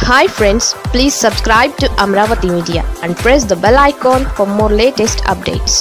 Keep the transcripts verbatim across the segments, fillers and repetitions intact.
Hi friends, please subscribe to Amravati Media and press the bell icon for more latest updates.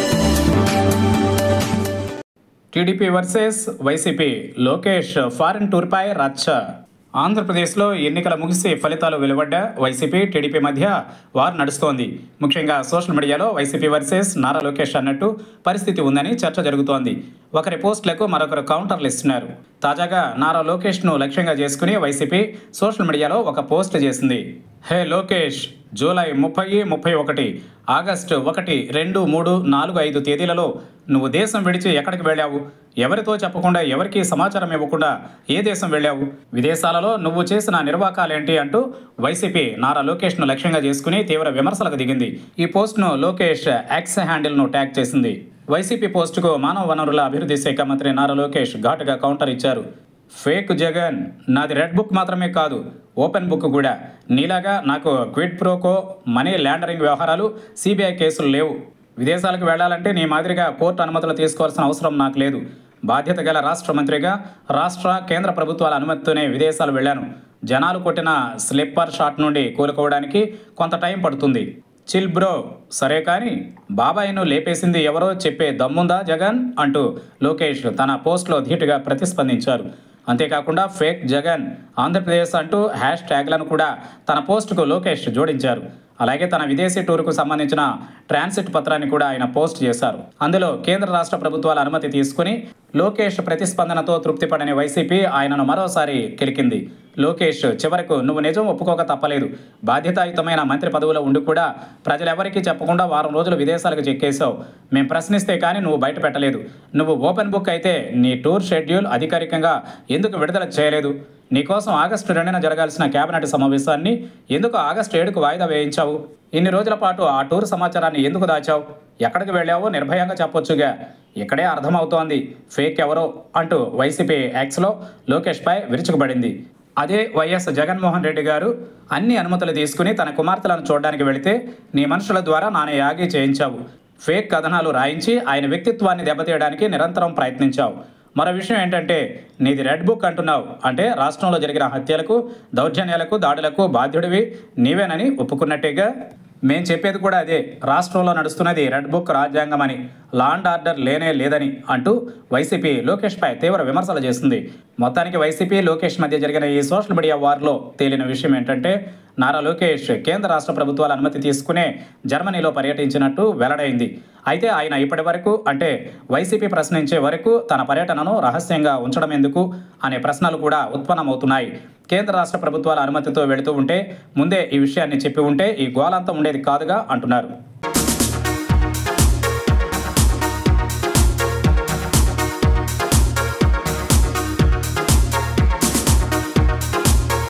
TDP versus YCP Lokesh foreign టూర్పై రచ్చ. ఆంధ్రప్రదేశ్లో ఎన్నికల ముగిసి ఫలితాలు వెలువడ్డ వైసీపీ టీడీపీ మధ్య వార్ నడుస్తోంది. ముఖ్యంగా సోషల్ మీడియాలో వైసీపీ వర్సెస్ నారా లోకేష్ అన్నట్టు పరిస్థితి ఉందని చర్చ జరుగుతోంది. ఒకరి పోస్టులకు మరొకరు కౌంటర్లు ఇస్తున్నారు. తాజాగా నారా లోకేష్ను లక్ష్యంగా చేసుకుని వైసీపీ సోషల్ మీడియాలో ఒక పోస్ట్ చేసింది. హే లోకేష్, జూలై ముప్పై ముప్పై ఒకటి ఆగస్టు ఒకటి రెండు మూడు నాలుగు ఐదు తేదీలలో నువ్వు దేశం విడిచి ఎక్కడికి వెళ్ళావు? ఎవరితో చెప్పకుండా, ఎవరికి సమాచారం ఇవ్వకుండా ఏ దేశం వెళ్ళావు? విదేశాలలో నువ్వు చేసిన నిర్వాకాలేంటి అంటూ వైసీపీ నారా లోకేష్ను లక్ష్యంగా చేసుకుని తీవ్ర విమర్శలకు దిగింది. ఈ పోస్ట్ను లోకేష్ ఎక్స్ హ్యాండిల్ను ట్యాగ్ చేసింది. వైసీపీ పోస్టుకు మానవ వనరుల అభివృద్ధి శాఖ మంత్రి నారా లోకేష్ ఘాటుగా కౌంటర్ ఇచ్చారు. ఫేక్ జగన్, నాది రెడ్ బుక్ మాత్రమే కాదు, ఓపెన్ బుక్ కూడా. నీలాగా నాకు క్విడ్ ప్రోకో, మనీ ల్యాండరింగ్ వ్యవహారాలు, సిబిఐ కేసులు లేవు. విదేశాలకు వెళ్లాలంటే నీ మాదిరిగా కోర్టు అనుమతులు తీసుకోవాల్సిన అవసరం నాకు లేదు. బాధ్యత గల రాష్ట్ర మంత్రిగా రాష్ట్ర కేంద్ర ప్రభుత్వాల అనుమతితోనే విదేశాలు వెళ్ళాను. జనాలు కొట్టిన స్లిప్పర్ షాట్ నుండి కోలుకోవడానికి కొంత టైం పడుతుంది. Chill bro. సరే కానీ బాబాయ్ను లేపేసింది ఎవరో చెప్పే దమ్ముందా జగన్ అంటూ లోకేష్ తన పోస్ట్లో ధీటుగా ప్రతిస్పందించారు. అంతేకాకుండా ఫేక్ జగన్ ఆంధ్రప్రదేశ్ అంటూ హ్యాష్ ట్యాగ్లను కూడా తన పోస్టుకు లోకేష్ జోడించారు. అలాగే తన విదేశీ టూర్కు సంబంధించిన ట్రాన్సిట్ పత్రాన్ని కూడా ఆయన పోస్ట్ చేశారు. అందులో కేంద్ర రాష్ట్ర ప్రభుత్వాల అనుమతి తీసుకుని లోకేష్ ప్రతిస్పందనతో తృప్తిపడని వైసీపీ ఆయనను మరోసారి కెలికింది. లోకేష్ చివరకు నువ్వు నిజం ఒప్పుకోక తప్పలేదు. బాధ్యతాయుతమైన మంత్రి పదవిలో ఉండి కూడా ప్రజలెవరికీ చెప్పకుండా వారం రోజులు విదేశాలకు చెక్కేశావు. మేము ప్రశ్నిస్తే కానీ నువ్వు బయట పెట్టలేదు. నువ్వు ఓపెన్ బుక్ అయితే నీ టూర్ షెడ్యూల్ అధికారికంగా ఎందుకు విడుదల చేయలేదు? నీకోసం ఆగస్టు రెండున జరగాల్సిన కేబినెట్ సమావేశాన్ని ఎందుకు ఆగస్టు ఏడుకు వాయిదా వేయించావు? ఇన్ని రోజుల పాటు ఆ టూర్ సమాచారాన్ని ఎందుకు దాచావు? ఎక్కడికి వెళ్ళావో నిర్భయంగా చెప్పొచ్చుగా. ఇక్కడే అర్థమవుతోంది ఫేక్ ఎవరో అంటూ వైసీపీ ఎక్స్లో లోకేష్పై విరుచుకుపడింది. అదే వైఎస్ జగన్మోహన్ రెడ్డి గారు అన్ని అనుమతులు తీసుకుని తన కుమార్తెలను చూడడానికి వెళితే నీ మనుషుల ద్వారా నానే యాగి చేయించావు. ఫేక్ కథనాలు రాయించి ఆయన వ్యక్తిత్వాన్ని దెబ్బతీయడానికి నిరంతరం ప్రయత్నించావు. మరో విషయం ఏంటంటే నీది రెడ్ బుక్ అంటున్నావు. అంటే రాష్ట్రంలో జరిగిన హత్యలకు, దౌర్జన్యాలకు, దాడులకు బాధ్యుడివి నీవేనని ఒప్పుకున్నట్టేగా. మేం చెప్పేది కూడా అదే. రాష్ట్రంలో నడుస్తున్నది రెడ్ బుక్ రాజ్యాంగం అని, లా అండ్ ఆర్డర్ లేనే లేదని అంటూ వైసీపీ లోకేష్పై తీవ్ర విమర్శలు చేసింది. మొత్తానికి వైసీపీ లోకేష్ మధ్య జరిగిన ఈ సోషల్ మీడియా వార్లో తేలిన విషయం ఏంటంటే నారా లోకేష్ కేంద్ర రాష్ట్ర ప్రభుత్వాల అనుమతి తీసుకునే జర్మనీలో పర్యటించినట్టు వెల్లడైంది. అయితే ఆయన ఇప్పటి వరకు, అంటే వైసీపీ ప్రశ్నించే వరకు తన పర్యటనను రహస్యంగా ఉంచడం ఎందుకు అనే ప్రశ్నలు కూడా ఉత్పన్నమవుతున్నాయి. కేంద్ర రాష్ట్ర ప్రభుత్వాల అనుమతితో వెళుతూ ఉంటే ముందే ఈ విషయాన్ని చెప్పి ఉంటే ఈ గోలంతా ఉండేది కాదుగా అంటున్నారు.